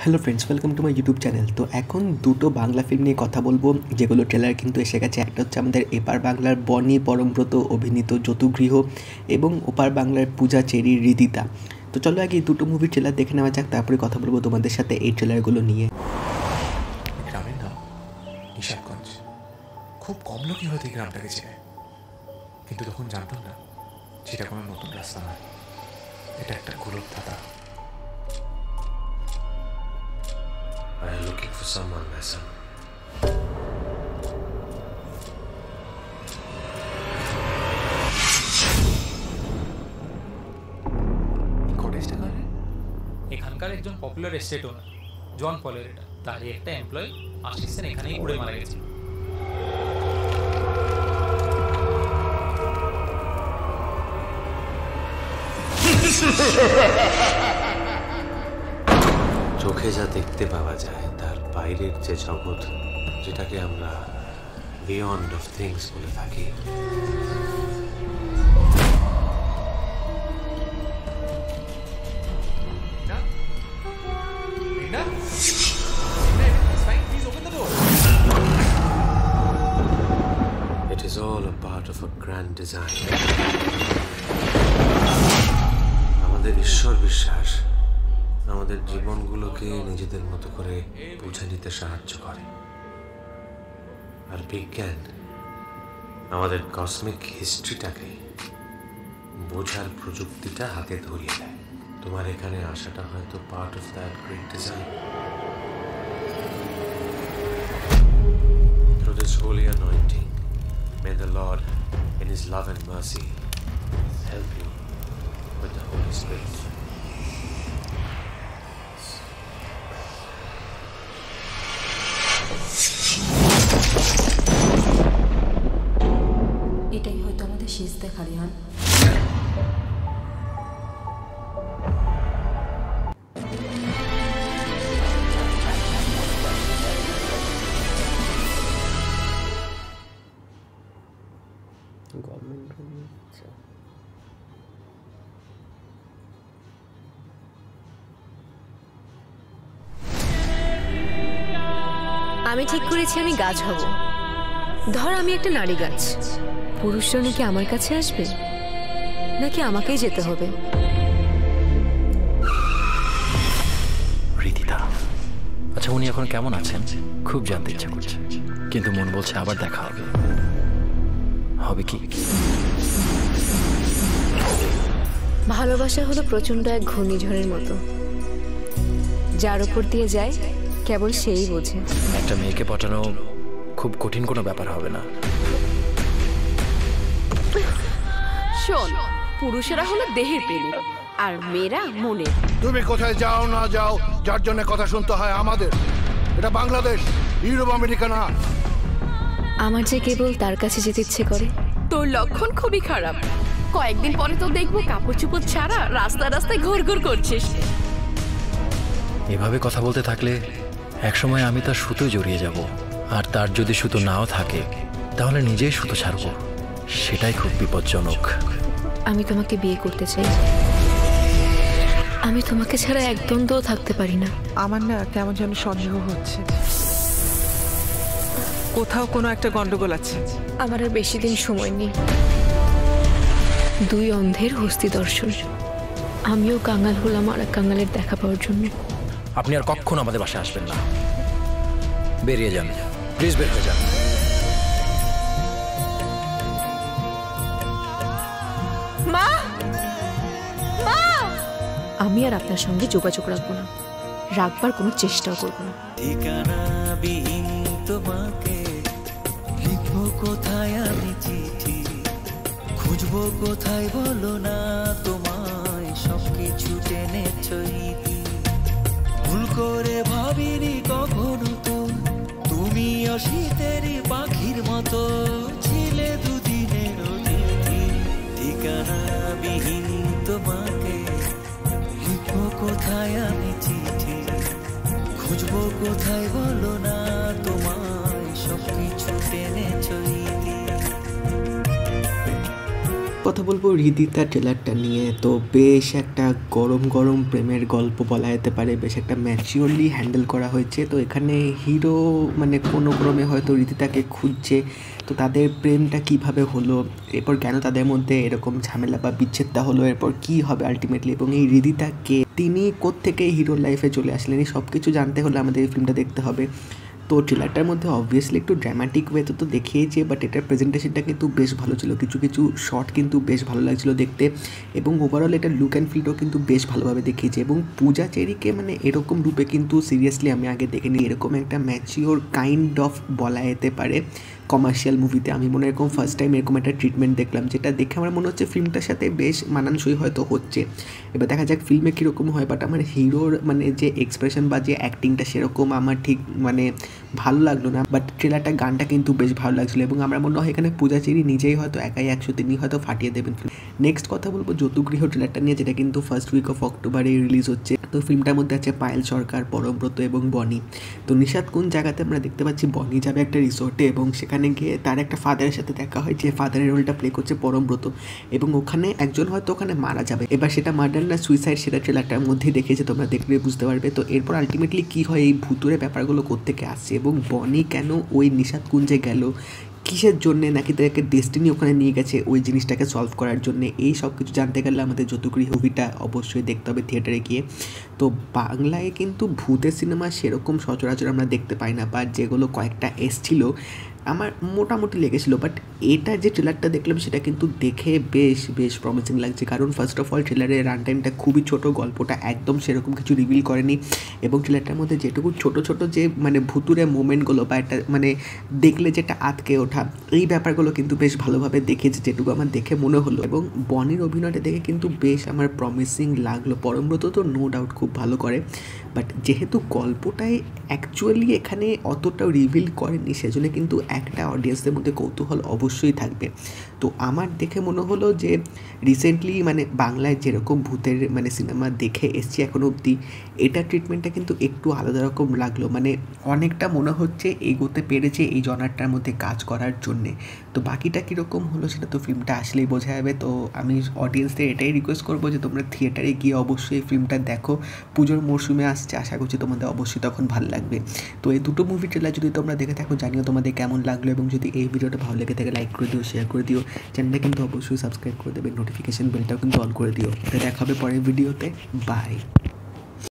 Hello friends, welcome to my YouTube channel. তো এখন দুটো বাংলা ফিল্ম নিয়ে কথা বলবো, যেগুলো ট্রেলার কিন্তু এসে গেছে। একটা হচ্ছে আমাদের এপার বাংলার বনি পরমব্রত অভিনীত যতুগৃহ, এবং ওপার বাংলার পূজা চেরি হৃদিতা। তো চলো আগে দুটো মুভির ট্রেলার দেখে নেওয়া যাক, তারপরে কথা বলবো তোমাদের সাথে এই ট্রেলারগুলো নিয়ে। গ্রামের নাম নিশাদগঞ্জ। খুব কম লোকই হয়তো এই গ্রামটাকে চেনে, কিন্তু তখন জানতাম না সেটা কোনো নতুন রাস্তা নয়, এটা একটা গোলক ধাঁধা। I am looking for someone, my son. এখানকার একজন পপুলার এস্টেট ওনার জন পলের, এটা তারই একটা এমপ্লয়ি আসিস্ট্যান্ট এখানেই উড়ে মারা গেছে। চোখে যা দেখতে পাওয়া যায় তার বাইরের যে জগৎ, যেটাকে আমরা বিয়ন্ড অফ থিংস বলে থাকি, it is all a part of a grand design. আমাদের ঈশ্বর বিশ্বাস আমাদের জীবনগুলোকে নিজেদের মতো করে বুঝে নিতে সাহায্য করে, আর বিজ্ঞান আমাদের কসমিক হিস্ট্রিটাকে বোঝার প্রযুক্তিটা হাতে ধরিয়ে দেয়। তোমার এখানে আসাটা হয়তো part of that great design. Through this holy anointing, may the Lord, in His love and mercy, help you with the Holy Spirit. এটাই হয়তো আমাদের শেষ দেখা, রিহান। আমি ঠিক করেছি আমি গাছ হব। ধর আমি একটা নারী গাছ, পুরুষরা নাকি আমার কাছে আসবে, নাকি আমাকেই যেতে হবে? হৃদিতা, আচ্ছা উনি এখন কেমন আছেন খুব জানতে ইচ্ছা করছে, কিন্তু মন বলছে আবার দেখা হবে। হবে কি? ভালোবাসা হলো প্রচন্ড এক ঘূর্ণিঝড়ের মতো, যার উপর দিয়ে যায় কেবল সেই বোঝে। একটা মেয়েকে পটানো খুব কঠিন কোনো ব্যাপার হবে না। শোন, পুরুষেরা হলো দেহের প্রেমিক আর মেয়েরা মনের। তুমি কোথায় যাও না যাও, যার জন্য কথা শুনতে হয় আমাদের। এটা বাংলাদেশ, ইউরোপ আমেরিকা না। আমার যে কেবল তার কাছে যেতে ইচ্ছে করে। তোর লক্ষণ খুবই খারাপ। কয়েকদিন পরে তো দেখবো কাপড় চুপড় ছাড়া রাস্তায় রাস্তায় ঘুরঘুর করছিস। এভাবে কথা বলতে থাকলে একসময় আমি তার সুতো জড়িয়ে যাব, আর তার যদি সুতো নাও থাকে তাহলে নিজেই সুতো ছাড়বো। সেটাই খুব বিপজ্জনক। আমি তোমাকে বিয়ে করতে চাই। আমি তোমাকে ছাড়া এক দ্বন্দ্বও থাকতে পারি না। আমার না কেমন যেন সন্দেহ হচ্ছে, কোথাও কোনো একটা গন্ডগোল আছে। আমার আর বেশি দিন সময় নেই। দুই অন্ধের হস্তি দর্শন। আমিও কাঙাল হলাম আর কাঙালের দেখা পাওয়ার জন্য। আপনি আর কখনো আমাদের বাসায় আসবেন না। বেরিয়ে যান প্লিজ, বের হয়ে যান। মা, মা! আমি আর আপনার সঙ্গে যোগাযোগ রাখবো না, রাখবার কোনো চেষ্টাও করবো না। ঠিকানাবিহীন তোমাকে লিখবো কোথায় আমি চিঠি, খুঁজবো কোথায় বলো না তোমায়, সবকিছু টেনে চইতি। ভুল করে ভাবিনি কখনো তো তুমি অশীতেরই পাখির মতো ছিলে দুদিনের অতিথি। ঠিকানাবিহীন তোমাকে লিখবো কোথায় আমি চিঠি, খুঁজবো কোথায় বলো না তোমায়, সবকিছু টেনে চইতি। কথা বলবো হৃদিতা ট্রেলারটা নিয়ে। তো বেশ একটা গরম গরম প্রেমের গল্প বলা যেতে পারে, বেশ একটা ম্যাচিওরলি হ্যান্ডেল করা হয়েছে। তো এখানে হিরো মানে কোনো ক্রমে হয়তো হৃদিতাকে খুঁজছে, তো তাদের প্রেমটা কিভাবে হলো, এরপর কেন তাদের মধ্যে এরকম ঝামেলা বা বিচ্ছেদটা হলো, এরপর কি হবে আলটিমেটলি, এবং এই হৃদিতাকে তিনি কোত্থেকে হিরোর লাইফে চলে আসলেন, এই সব কিছু জানতে হলে আমাদের এই ফিল্মটা দেখতে হবে। তো ট্রেলারটার মধ্যে অবভিয়াসলি একটু ড্রামাটিক ওয়েতে তো দেখিয়েছে, বাট এটার প্রেজেন্টেশনটা কিন্তু বেশ ভালো ছিল, কিছু কিছু শট কিন্তু বেশ ভালো লাগছিলো দেখতে, এবং ওভারঅল এটার লুক অ্যান্ড ফিলটাও কিন্তু বেশ ভালোভাবে দেখিয়েছে। এবং পূজা চেরিকে মানে এরকম রূপে কিন্তু সিরিয়াসলি আমি আগে দেখিনি, এরকম একটা ম্যাচিওর কাইন্ড অফ বলা যেতে পারে কমার্শিয়াল মুভিতে আমি মনে এরকম ফার্স্ট টাইম এরকম একটা ট্রিটমেন্ট দেখলাম, যেটা দেখে আমার মনে হচ্ছে ফিল্মটার সাথে বেশ মানানসই হয়তো হচ্ছে। এবার দেখা যাক ফিল্মে কীরকম হয়, বাট আমার হিরোর মানে যে এক্সপ্রেশন বা যে অ্যাক্টিংটা সেরকম আমার ঠিক মানে ভালো লাগলো না, বাট ট্রেলারটা গানটা কিন্তু বেশ ভালো লাগছিলো, এবং আমার মনে হয় এখানে পূজা চেরি নিজেই হয়তো একাই 100 তিনি হয়তো ফাটিয়ে দেবেন ফিল্ম। নেক্সট কথা বলবো যতুগৃহ ট্রেলারটা নিয়ে, যেটা কিন্তু ফার্স্ট উইক অফ অক্টোবরে রিলিজ হচ্ছে। তো ফিল্মটার মধ্যে আছে পায়েল সরকার, পরমব্রত এবং বনি। তো নিশাদ কোন জায়গাতে আমরা দেখতে পাচ্ছি বনি যাবে একটা রিসোর্টে, এবং সেখানে গিয়ে তার একটা ফাদারের সাথে দেখা হয়, যে ফাদারের রোলটা প্লে করছে পরমব্রত, এবং ওখানে একজন হয়তো ওখানে মারা যাবে। এবার সেটা মার্ডার না সুইসাইড সেটা ট্রেলারটার মধ্যেই দেখেছে, তোমরা দেখলে বুঝতে পারবে। তো এরপর আলটিমেটলি কী হয়, এই ভুতুরে ব্যাপারগুলো কোত্থেকে আসছে, এবং বনি কেন ওই নিশাদ কুঞ্জে গেল, কিসের জন্যে, নাকি তাদেরকে ডেস্টিনি ওখানে নিয়ে গেছে ওই জিনিসটাকে সলভ করার জন্যে, এই সব কিছু জানতে গেলে আমাদের যতুগৃহ মুভিটা অবশ্যই দেখতে হবে থিয়েটারে গিয়ে। তো বাংলায় কিন্তু ভূতের সিনেমা সেরকম সচরাচর আমরা দেখতে পাই না, বা যেগুলো কয়েকটা এসছিল আমার মোটামুটি লেগেছিলো, বাট এটা যে ট্রেলারটা দেখলাম সেটা কিন্তু দেখে বেশ বেশ প্রমিসিং লাগছে। কারণ ফার্স্ট অফ অল ট্রেলারের রান টাইমটা খুবই ছোট, গল্পটা একদম সেরকম কিছু রিভিল করেনি, এবং ট্রেলারটার মধ্যে যেটুকু ছোট ছোট যে মানে ভুতুরে মোমেন্টগুলো বা একটা মানে দেখলে যেটা আটকে ওঠা, এই ব্যাপারগুলো কিন্তু বেশ ভালোভাবে দেখেছে যেটুকু আমার দেখে মনে হলো। এবং বনির অভিনয়টা দেখে কিন্তু বেশ আমার প্রমিসিং লাগলো। পরমব্রত তো নো ডাউট খুব ভালো করে, বাট যেহেতু গল্পটাই অ্যাকচুয়ালি এখানে অতটাও রিভিল করেনি, সেজন্য কিন্তু একটা অডিয়েন্সদের মধ্যে কৌতূহল অবশ্যই থাকবে। তো আমার দেখে মনে হলো যে রিসেন্টলি মানে বাংলায় যেরকম ভূতের মানে সিনেমা দেখে এসছি এখনও অবধি, এটা ট্রিটমেন্টটা কিন্তু একটু আলাদা রকম লাগলো, মানে অনেকটা মনে হচ্ছে এগোতে পেরেছে এই জনারটার মধ্যে কাজ করার জন্যে। তো বাকিটা কীরকম হলো সেটা তো ফিল্মটা আসলেই বোঝা যাবে। তো আমি অডিয়েন্সদের এটাই রিকোয়েস্ট করবো যে তোমরা থিয়েটারে গিয়ে অবশ্যই ফিল্মটা দেখো, পুজোর মরশুমে আসছে, আশা করছি তোমাদের অবশ্যই তখন ভালো লাগবে। তো এই দুটো মুভি ট্রেলার যদি তোমরা দেখে থাকো জানিও তোমাদের কেমন লাগলো, এবং যদি এই ভিডিওটা ভালো লেগে থাকে লাইক করে দিও, শেয়ার করে দিও, চ্যানেলটা কিন্তু অবশ্যই সাবস্ক্রাইব করে দেবে, নোটিফিকেশন বেলটাও কিন্তু অন করে দিও। এটা দেখা হবে পরের ভিডিওতে, বাই।